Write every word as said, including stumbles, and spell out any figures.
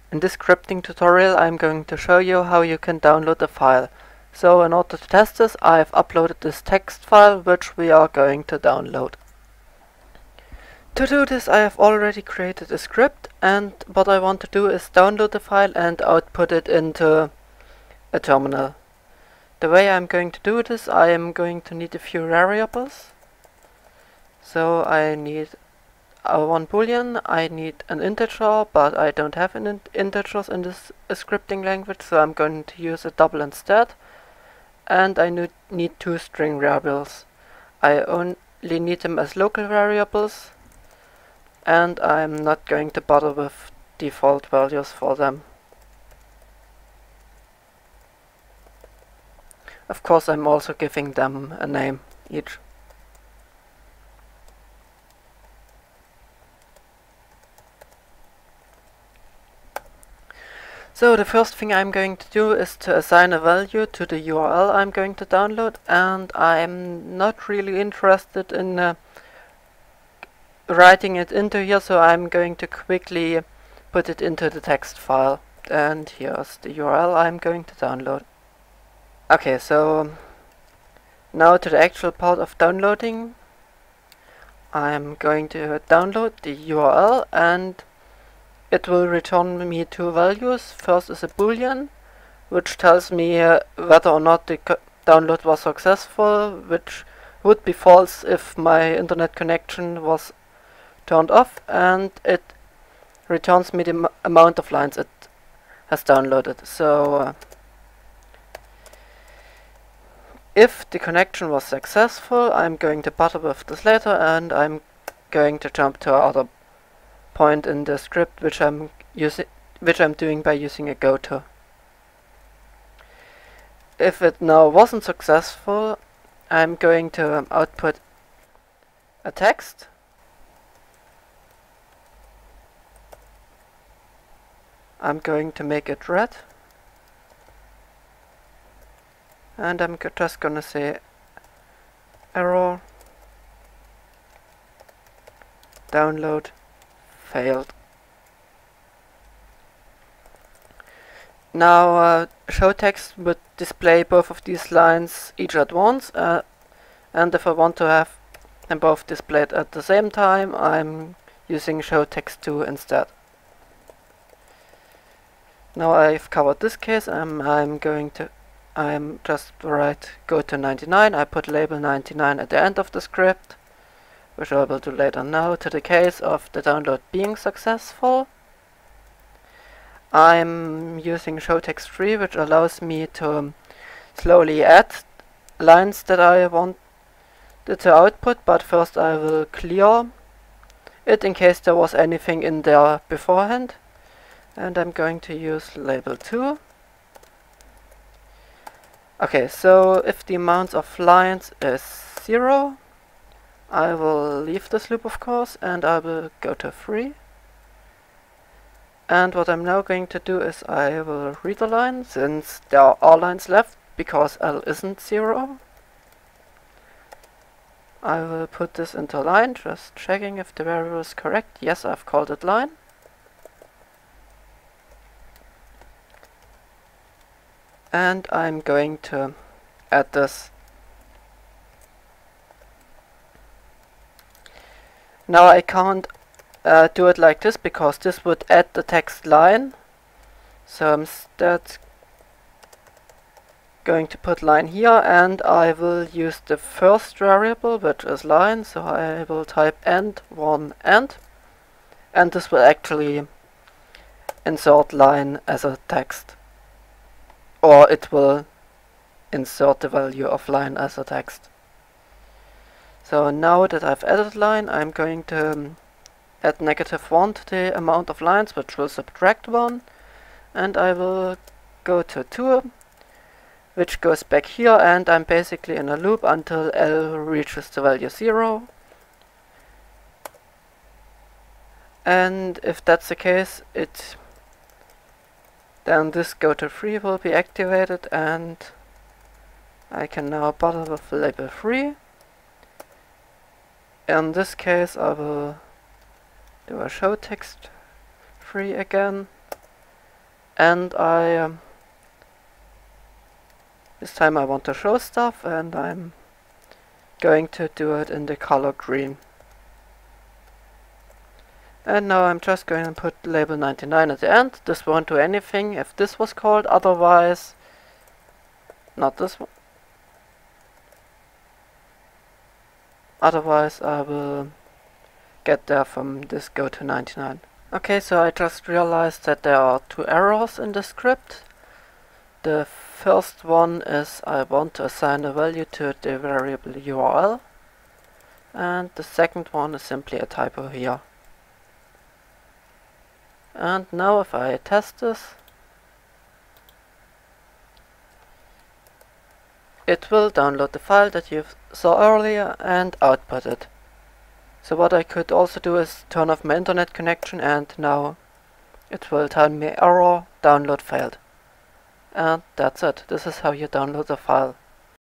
In this scripting tutorial I'm going to show you how you can download a file. So in order to test this, I've uploaded this text file which we are going to download. To do this I have already created a script, and what I want to do is download the file and output it into a terminal. The way I'm going to do this, I am going to need a few variables. So I need uh, one boolean, I need an integer, but I don't have an in integers in this uh, scripting language, so I'm going to use a double instead. And I need, need two string variables. I only need them as local variables, and I'm not going to bother with default values for them. Of course, I'm also giving them a name each. So the first thing I'm going to do is to assign a value to the U R L I'm going to download, and I'm not really interested in uh, writing it into here, so I'm going to quickly put it into the text file. And here's the U R L I'm going to download. Okay, so now to the actual part of downloading. I'm going to download the U R L, and it will return me two values. First is a boolean, which tells me uh, whether or not the download was successful, which would be false if my internet connection was turned off, and it returns me the m amount of lines it has downloaded. So uh, if the connection was successful, I'm going to bother with this later, and I'm going to jump to another point in the script which I'm using, which I'm doing by using a goto. If it now wasn't successful, I'm going to um, output a text. I'm going to make it red. And I'm just gonna say error, download failed. Now uh, show text would display both of these lines each at once, uh, and if I want to have them both displayed at the same time, I'm using show text two instead. Now I've covered this case, um, I'm going to I'm just write go to ninety-nine, I put label ninety-nine at the end of the script, which I will do later. Now to the case of the download being successful. I'm using show text three, which allows me to um, slowly add lines that I want to output, but first I will clear it in case there was anything in there beforehand. And I'm going to use label two. Okay, so if the amount of lines is zero, I will leave this loop, of course, and I will go to three. And what I'm now going to do is I will read a line, since there are lines left, because L isn't zero. I will put this into line, just checking if the variable is correct. Yes, I've called it line. And I'm going to add this. Now I can't uh, do it like this, because this would add the text line. So I'm instead going to put line here, and I will use the first variable, which is line. So I will type end one end, and this will actually insert line as a text. Or it will insert the value of line as a text. So now that I've added line, I'm going to um, add negative one to the amount of lines, which will subtract one. And I will go to two, which goes back here, and I'm basically in a loop until L reaches the value zero. And if that's the case, it then this go to three will be activated, and I can now bother with label three. In this case I will do a show text three again, and I um, this time I want to show stuff, and I'm going to do it in the color green. And now I'm just going to put label ninety-nine at the end. This won't do anything if this was called, otherwise not this one. Otherwise I will get there from this go to ninety-nine. Okay, so I just realized that there are two errors in the script. The first one is I want to assign a value to the variable U R L, and the second one is simply a typo here. And now if I test this, it will download the file that you saw earlier and output it. So what I could also do is turn off my internet connection, and now it will tell me error, download failed. And that's it. This is how you download a file.